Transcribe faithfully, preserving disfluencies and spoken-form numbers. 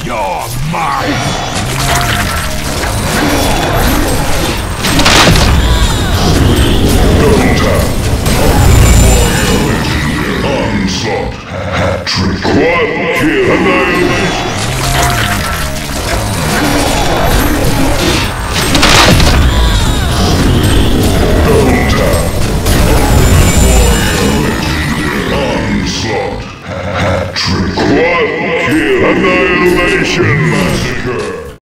You're mine! Double tap. Onslaught. Hat-trick. Quad kill. Annihilation. Double tap. Onslaught. Hat-trick. Quad kill. Annihilation.